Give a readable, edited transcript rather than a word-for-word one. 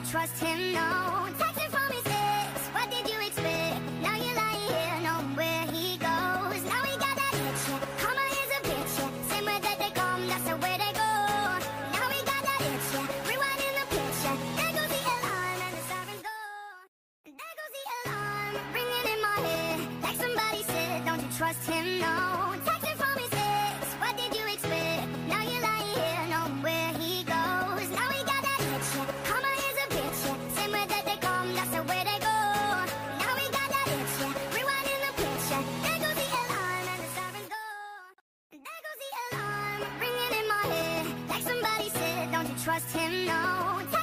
trust him, no. Texting from his ex, what did you expect? Now you're lying here, knowing where he goes. Now he got that itch, yeah. Karma is a bitch, yeah. Same way that they come, that's the way they go. Now he got that itch, yeah. Rewinding the picture. There goes the alarm and the sirens go. There goes the alarm, ringing in my head. Like somebody said, don't you trust him, no. Texting from his ex, what did you expect? Now you're lying here, knowing where he goes. Now he got that itch, yeah. Karma is a bitch, yeah. Same way that they come, that's the way they go. Now he got that itch, yeah. Rewinding the picture. There goes the alarm and the sirens go. There goes the alarm, ringing in my head. Like somebody said, don't you trust him, no.